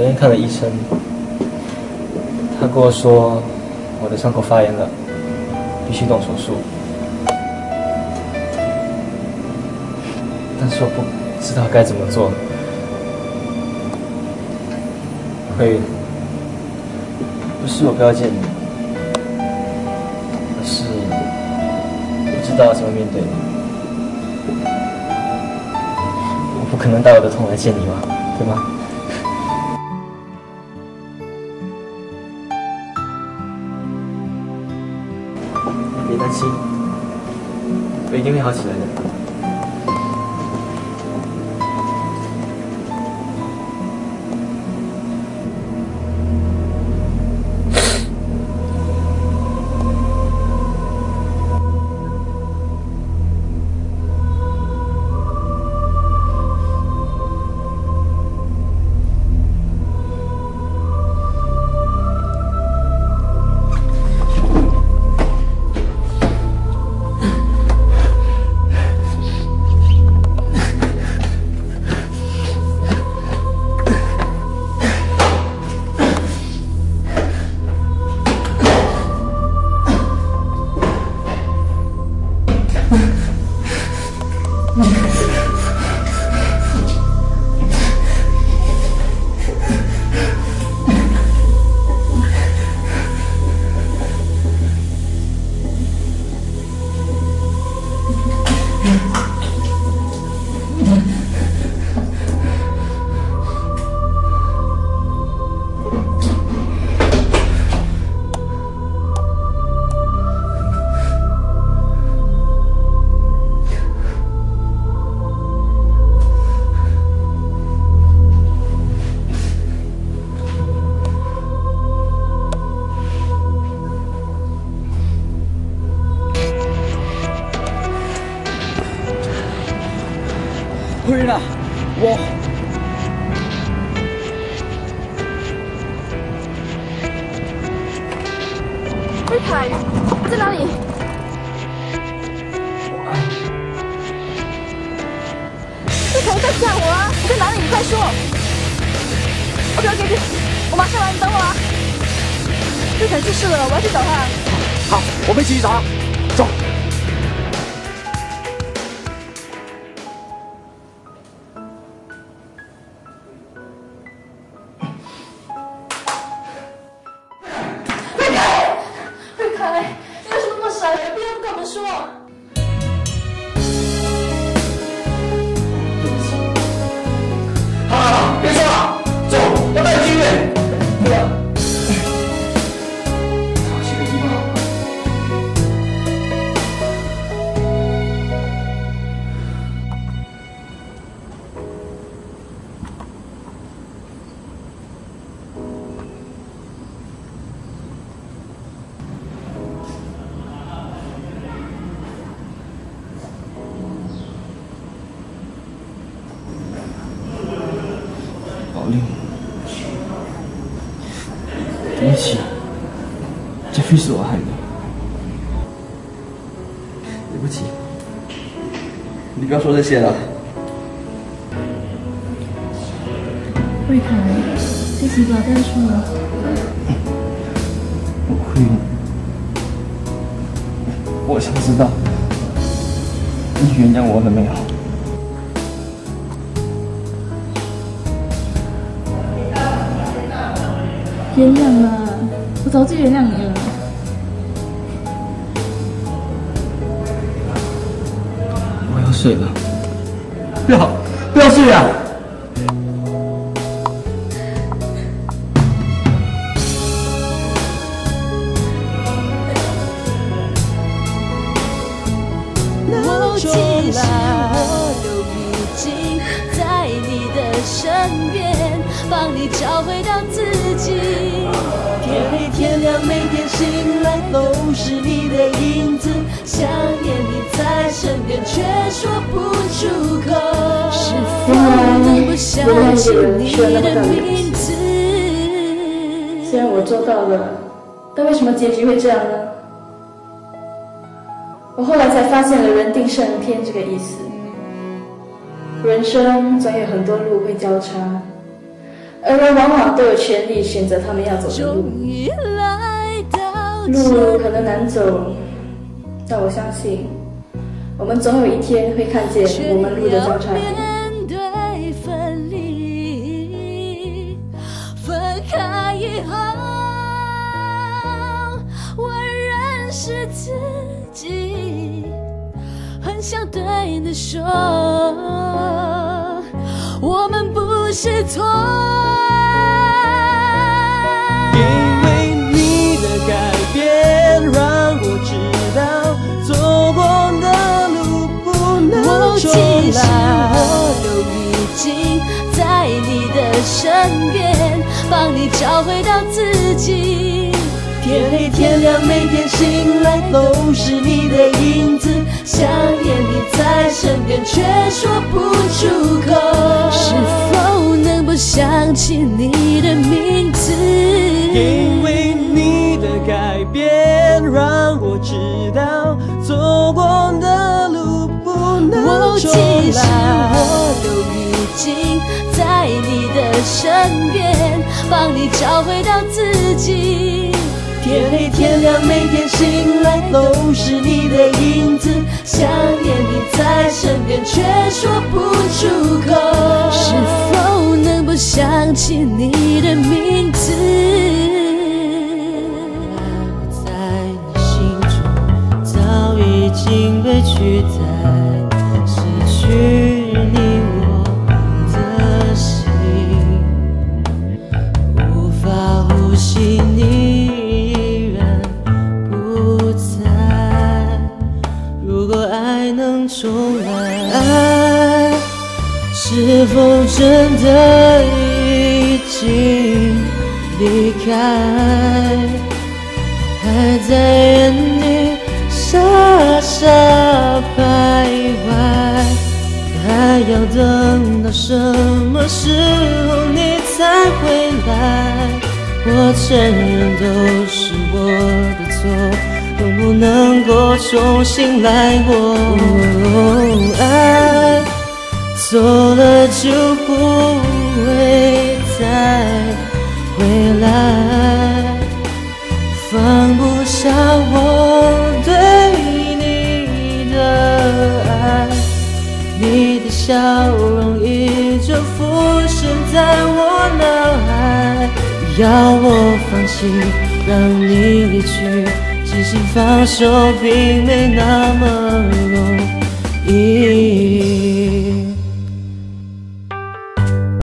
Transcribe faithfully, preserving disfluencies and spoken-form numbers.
昨天看了医生，他跟我说我的伤口发炎了，必须动手术。但是我不知道该怎么做。慧云，不是我不要见你，而是不知道怎么面对你。我不可能带我的痛来见你吧，对吗？别担心，我一定会好起来的。 慧云啊，我慧凯在哪里？慧凯，你在吓我啊！你在哪里？你快说 ！OK OK OK， 我马上来，你等我啊！慧凯出事了，我要去找他。 好，我们一起去找他，走。 对不起，这非是我害的。 对不起，你不要说这些了。 慧凯，这次不要再说了。 慧云，我想知道你原谅我了没有？ 原谅了，我早就原谅你了。 我要睡了。 不要，不要睡啊！ 哦，其实我都已经在你的身边，帮你找回到自己。天黑天亮，每天醒来都是你的影子，想念你在身边，却说不出口。是否能不想起你的名字？ 虽然我做到了，但为什么结局会这样呢？我后来才发现了“人定胜天”这个意思。人生总有很多路会交叉， 而人往往都有权利选择他们要走的路，路可能难走，但我相信，我们总有一天会看见我们路的交叉点。 分离，分开以后，我认识自己，很想对你说，我们不是错。 因为你的改变，让我知道走过的路不能重来。 我都已经在你的身边，帮你找回到自己。 天黑天亮，每天醒来都是你的影子， 想念你在身边，却说不出口。是否能不想起你的名字？ 因为你的改变，让我知道走过的路不能重来。 我都已经在你的身边，帮你找回到自己。 天黑天亮，每天醒来都是你的影子， 想念你在身边，却说不出口。是否能不想起你的名字？ 在你心中早已经被取代，失去你我的心，无法呼吸你。重来，爱是否真的已经离开？还在原地傻傻徘徊，还要等到什么时候你才回来？我承认都是我的错，能不能够重新来过？哦，爱走了就不会再回来，放不下我对你的爱，你的笑容依旧浮现在我脑海，要我放弃，让你离去。其实放手并没那么容易。